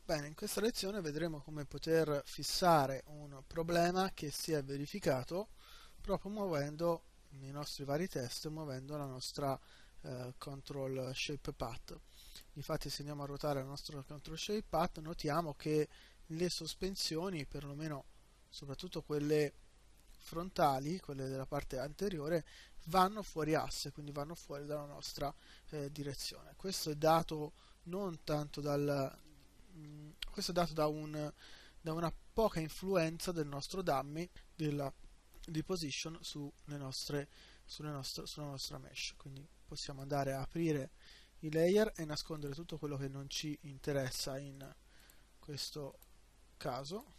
Bene, in questa lezione vedremo come poter fissare un problema che si è verificato proprio muovendo nei nostri vari test, muovendo la nostra control shape path. Infatti, se andiamo a ruotare la nostra control shape path, notiamo che le sospensioni, perlomeno soprattutto quelle frontali, quelle della parte anteriore, vanno fuori asse, quindi vanno fuori dalla nostra direzione. Questo è dato non tanto questo è dato da una poca influenza del nostro dummy di position sulla nostra mesh. Quindi possiamo andare a aprire i layer e nascondere tutto quello che non ci interessa in questo caso.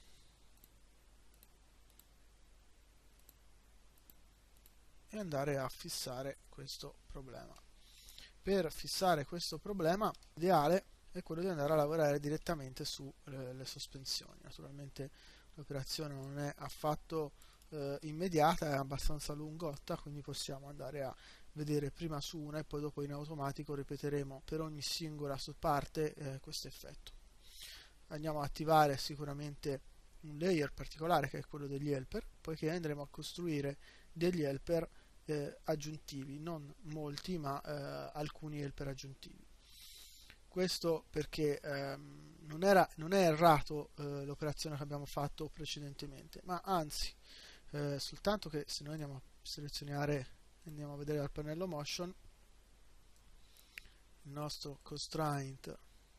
E andare a fissare questo problema. Per fissare questo problema, l'ideale è quello di andare a lavorare direttamente sulle sospensioni. Naturalmente l'operazione non è affatto immediata, è abbastanza lungotta, quindi possiamo andare a vedere prima su una e poi dopo in automatico ripeteremo per ogni singola parte questo effetto. Andiamo a attivare sicuramente un layer particolare che è quello degli helper, poiché andremo a costruire degli helper aggiuntivi, non molti ma alcuni helper aggiuntivi. Questo perché non è errato l'operazione che abbiamo fatto precedentemente, ma anzi soltanto che se noi andiamo a selezionare, andiamo a vedere dal pannello motion il nostro constraint,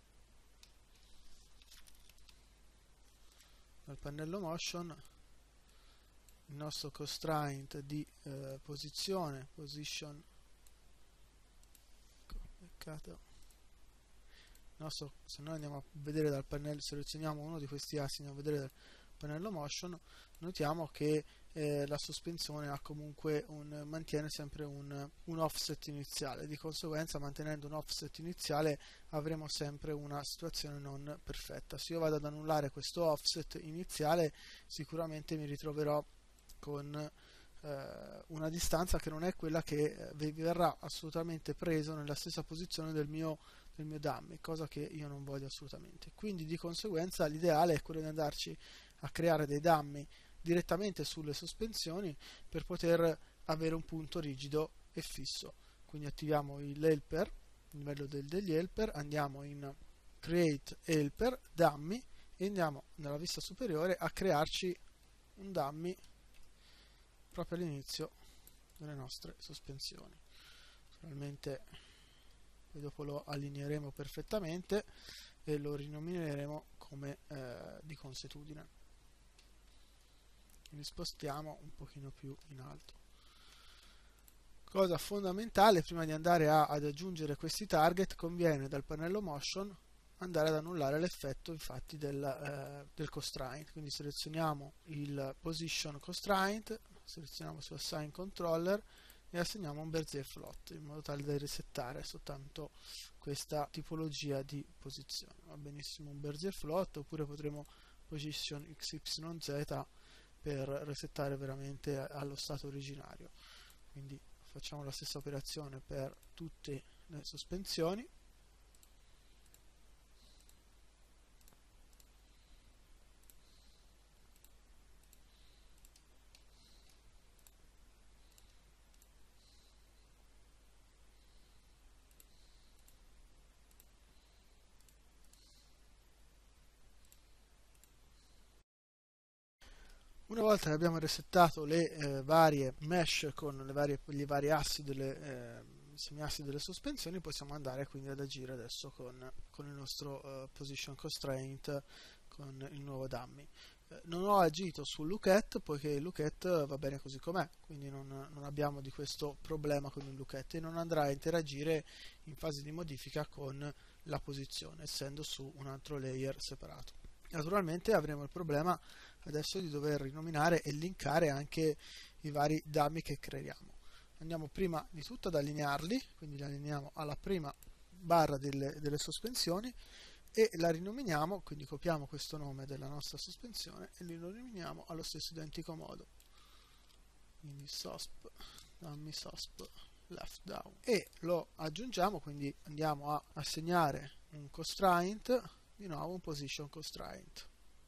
dal pannello motion il nostro constraint di position, peccato. Se noi andiamo a vedere dal pannello, selezioniamo uno di questi assi, andiamo a vedere dal pannello motion, notiamo che la sospensione mantiene sempre un offset iniziale. Di conseguenza, mantenendo un offset iniziale avremo sempre una situazione non perfetta. Se io vado ad annullare questo offset iniziale, sicuramente mi ritroverò con una distanza che non è quella che vi verrà assolutamente preso nella stessa posizione del mio dummy, cosa che io non voglio assolutamente. Quindi di conseguenza l'ideale è quello di andarci a creare dei dummy direttamente sulle sospensioni per poter avere un punto rigido e fisso. Quindi attiviamo l'helper, il livello degli helper, andiamo in create helper dummy e andiamo nella vista superiore a crearci un dummy proprio all'inizio delle nostre sospensioni. Naturalmente poi dopo lo allineeremo perfettamente e lo rinomineremo come di consuetudine. Quindi spostiamo un pochino più in alto. Cosa fondamentale, prima di andare ad aggiungere questi target, conviene dal pannello motion andare ad annullare l'effetto infatti del constraint. Quindi selezioniamo il position constraint, selezioniamo su assign controller e assegniamo un Bezier float in modo tale da resettare soltanto questa tipologia di posizione. Va benissimo un Bezier float, oppure potremo position XYZ per resettare veramente allo stato originario. Quindi facciamo la stessa operazione per tutte le sospensioni. Una volta che abbiamo resettato le varie mesh con gli vari assi semiassi delle sospensioni, possiamo andare quindi ad agire adesso con il nostro position constraint, con il nuovo dummy. Non ho agito sul looket poiché il looket va bene così com'è, quindi non abbiamo di questo problema con il looket e non andrà a interagire in fase di modifica con la posizione, essendo su un altro layer separato. Naturalmente avremo il problema adesso di dover rinominare e linkare anche i vari dummy che creiamo. Andiamo prima di tutto ad allinearli, quindi li allineiamo alla prima barra delle sospensioni e la rinominiamo, quindi copiamo questo nome della nostra sospensione e lo rinominiamo allo stesso identico modo. Quindi sosp, dummy sosp, left down, e lo aggiungiamo, quindi andiamo a assegnare un constraint di nuovo un position constraint,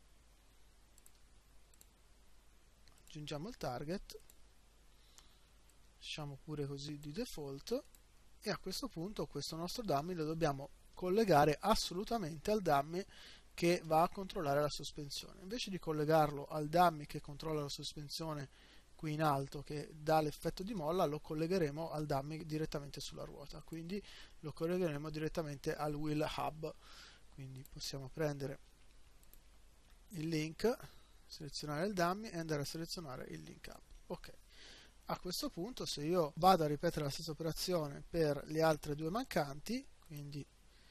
aggiungiamo il target, lasciamo pure così di default, e a questo punto questo nostro dummy lo dobbiamo collegare assolutamente al dummy che va a controllare la sospensione. Invece di collegarlo al dummy che controlla la sospensione qui in alto, che dà l'effetto di molla, lo collegheremo al dummy direttamente sulla ruota, quindi lo collegheremo direttamente al wheel hub. Quindi possiamo prendere il link, selezionare il dummy e andare a selezionare il link hub. Ok. A questo punto, se io vado a ripetere la stessa operazione per le altre due mancanti, quindi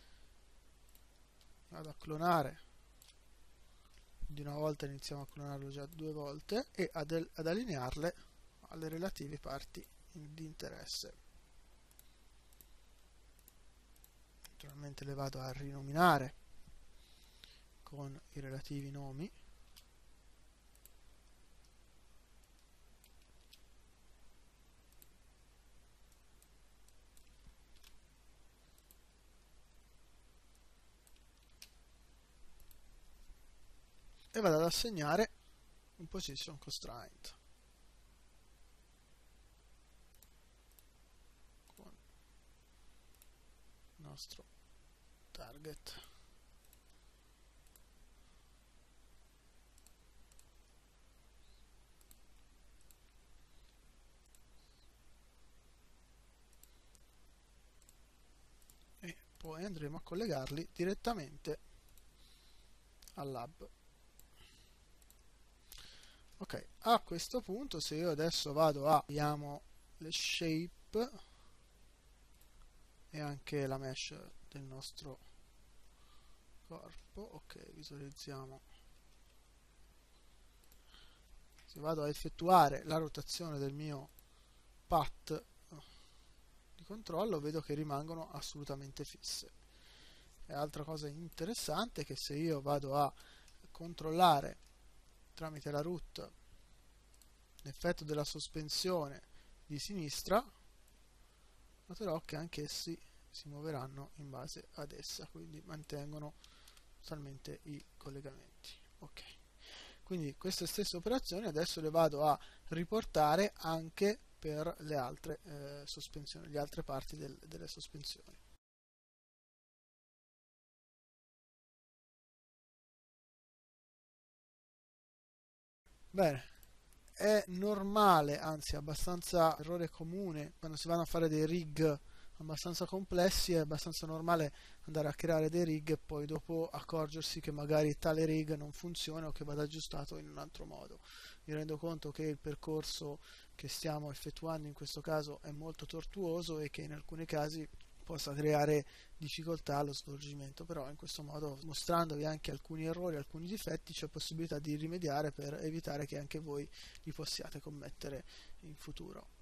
vado a clonare, di una volta iniziamo a clonarlo già due volte, e ad allinearle alle relative parti di interesse. Naturalmente le vado a rinominare con i relativi nomi. E vado ad assegnare un position constraint con il nostro target. E poi andremo a collegarli direttamente all'hub. Ok, a questo punto, se io adesso vado a vediamo le shape e anche la mesh del nostro corpo, ok, visualizziamo. Se vado a effettuare la rotazione del mio path di controllo, vedo che rimangono assolutamente fisse. E altra cosa interessante è che se io vado a controllare tramite la root l'effetto della sospensione di sinistra, noterò che anch'essi si muoveranno in base ad essa, quindi mantengono totalmente i collegamenti. Ok, quindi queste stesse operazioni adesso le vado a riportare anche per le altre sospensioni, le altre parti delle sospensioni. Bene, è normale, anzi abbastanza errore comune, quando si vanno a fare dei rig abbastanza complessi, è abbastanza normale andare a creare dei rig e poi dopo accorgersi che magari tale rig non funziona o che vada aggiustato in un altro modo. Mi rendo conto che il percorso che stiamo effettuando in questo caso è molto tortuoso e che in alcuni casi possa creare difficoltà allo svolgimento, però in questo modo, mostrandovi anche alcuni errori, alcuni difetti, c'è possibilità di rimediare per evitare che anche voi li possiate commettere in futuro.